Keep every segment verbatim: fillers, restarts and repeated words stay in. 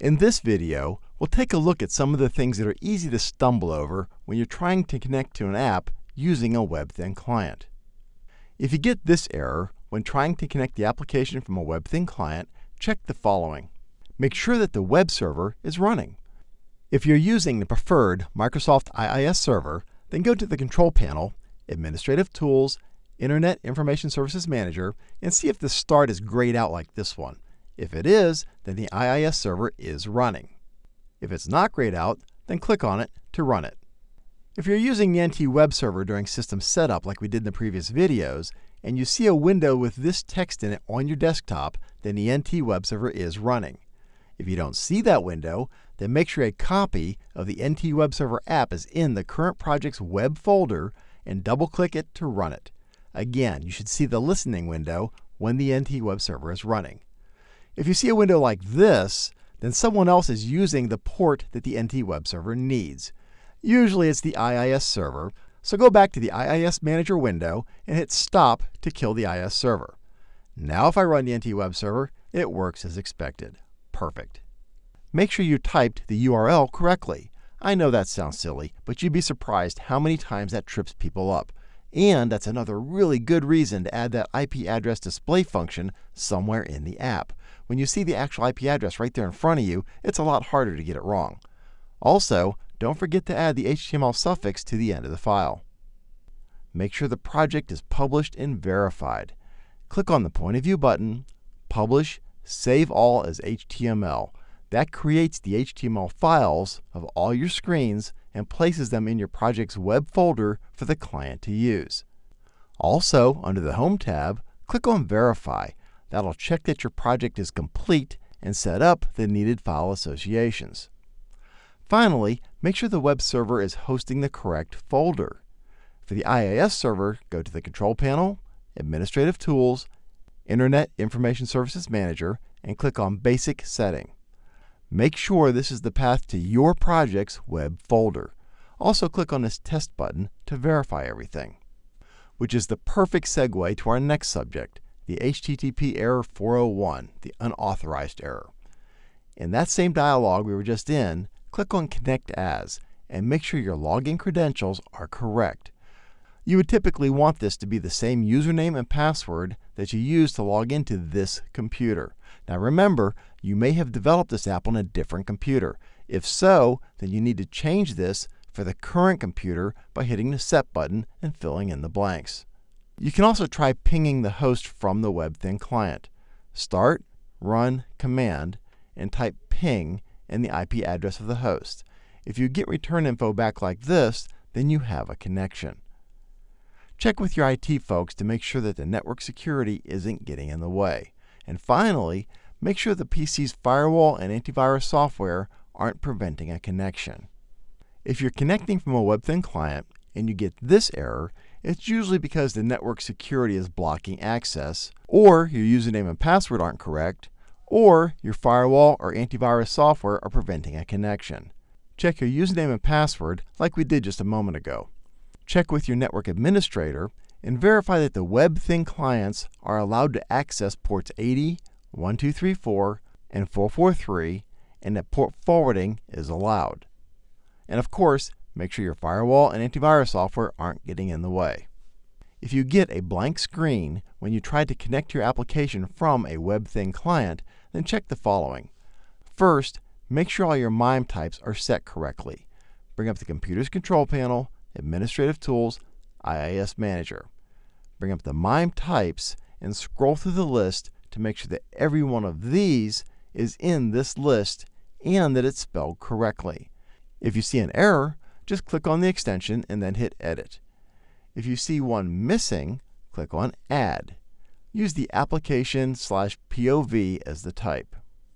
In this video, we'll take a look at some of the things that are easy to stumble over when you're trying to connect to an app using a web-thin client. If you get this error when trying to connect the application from a web-thin client, check the following. Make sure that the web server is running. If you're using the preferred Microsoft I I S server, then go to the Control Panel, Administrative Tools, Internet Information Services Manager, and see if the start is grayed out like this one. If it is, then the I I S server is running. If it's not grayed out, then click on it to run it. If you're using the N T web server during system setup like we did in the previous videos, and you see a window with this text in it on your desktop, then the N T web server is running. If you don't see that window, then make sure a copy of the N T web server app is in the current project's web folder and double-click it to run it. Again, you should see the listening window when the N T web server is running. If you see a window like this, then someone else is using the port that the N T web server needs. Usually it's the I I S server, so go back to the I I S Manager window and hit Stop to kill the I I S server. Now if I run the N T web server, it works as expected. Perfect. Make sure you typed the U R L correctly. I know that sounds silly, but you'd be surprised how many times that trips people up. And that's another really good reason to add that I P address display function somewhere in the app. When you see the actual I P address right there in front of you, it's a lot harder to get it wrong. Also, don't forget to add the H T M L suffix to the end of the file. Make sure the project is published and verified. Click on the Point of View button, Publish, Save All as H T M L. That creates the H T M L files of all your screens and places them in your project's web folder for the client to use. Also, under the Home tab, click on Verify. That'll check that your project is complete and set up the needed file associations. Finally, make sure the web server is hosting the correct folder. For the I I S server, go to the Control Panel, Administrative Tools, Internet Information Services Manager, and click on Basic Setting. Make sure this is the path to your project's web folder. Also click on this Test button to verify everything. Which is the perfect segue to our next subject, the H T T P error four oh one, the unauthorized error. In that same dialog we were just in, click on Connect As, and make sure your login credentials are correct. You would typically want this to be the same username and password that you use to log into this computer. Now remember, you may have developed this app on a different computer. If so, then you need to change this for the current computer by hitting the Set button and filling in the blanks. You can also try pinging the host from the web-thin client. Start, run, command, and type ping and the I P address of the host. If you get return info back like this, then you have a connection. Check with your I T folks to make sure that the network security isn't getting in the way. And finally, make sure the P C's firewall and antivirus software aren't preventing a connection. If you're connecting from a web-thin client and you get this error, it's usually because the network security is blocking access, or your username and password aren't correct, or your firewall or antivirus software are preventing a connection. Check your username and password like we did just a moment ago. Check with your network administrator and verify that the web-thin clients are allowed to access ports eighty, one two three four, and four four three, and that port forwarding is allowed. And of course, make sure your firewall and antivirus software aren't getting in the way. If you get a blank screen when you try to connect your application from a web-thin client, then check the following. First, make sure all your MIME types are set correctly. Bring up the computer's Control Panel, Administrative Tools, I I S Manager. Bring up the MIME types and scroll through the list to make sure that every one of these is in this list and that it's spelled correctly. If you see an error, just click on the extension and then hit Edit. If you see one missing, click on Add. Use the application slash P O V as the type.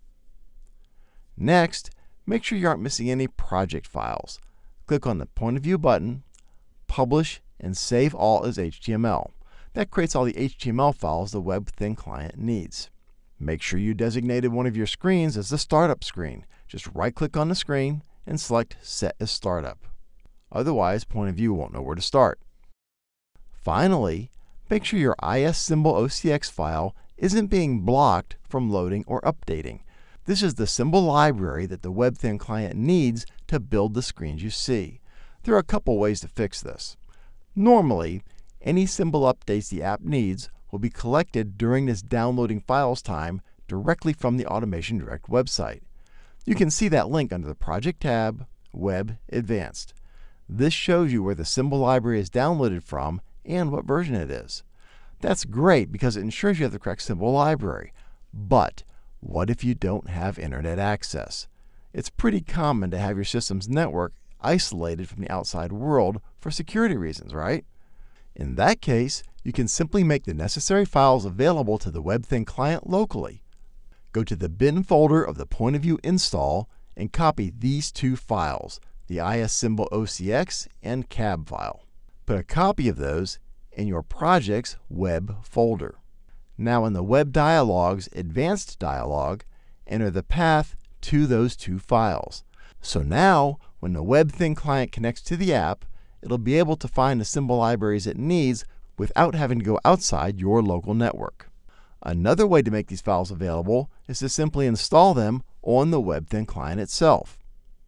Next, make sure you aren't missing any project files. Click on the Point of View button, Publish, and Save All as H T M L. That creates all the H T M L files the web-thin client needs. Make sure you designated one of your screens as the startup screen. Just right-click on the screen and select Set as Startup. Otherwise, Point of View won't know where to start. Finally, make sure your issymbol dot O C X file isn't being blocked from loading or updating. This is the symbol library that the WebThin client needs to build the screens you see. There are a couple ways to fix this. Normally, any symbol updates the app needs will be collected during this downloading files time directly from the Automation Direct website. You can see that link under the Project tab, Web Advanced. This shows you where the symbol library is downloaded from and what version it is. That's great because it ensures you have the correct symbol library. But what if you don't have internet access? It's pretty common to have your system's network isolated from the outside world for security reasons, right? In that case, you can simply make the necessary files available to the WebThin client locally. Go to the bin folder of the point of view install and copy these two files, the issymbol dot O C X and cab file. Put a copy of those in your project's web folder. Now in the Web Dialog's Advanced dialog, enter the path to those two files. So now, when the WebThin client connects to the app, it'll be able to find the symbol libraries it needs without having to go outside your local network. Another way to make these files available is to simply install them on the WebThin client itself.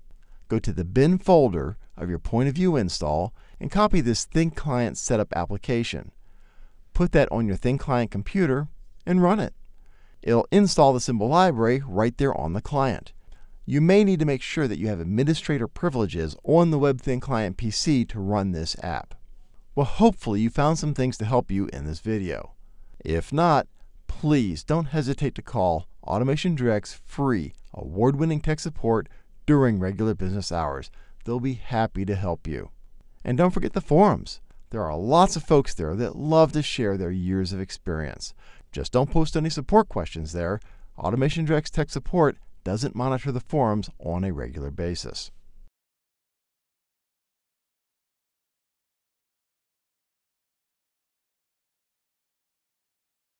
Go to the bin folder of your point of view install and copy this Thin Client Setup application. Put that on your Thin Client computer and run it. It'll install the symbol library right there on the client. You may need to make sure that you have administrator privileges on the WebThin client P C to run this app. Well, hopefully you found some things to help you in this video. If not, please don't hesitate to call Automation Direct's free, award-winning tech support during regular business hours. They'll be happy to help you. And don't forget the forums. There are lots of folks there that love to share their years of experience. Just don't post any support questions there. Automation Direct's tech support doesn't monitor the forums on a regular basis.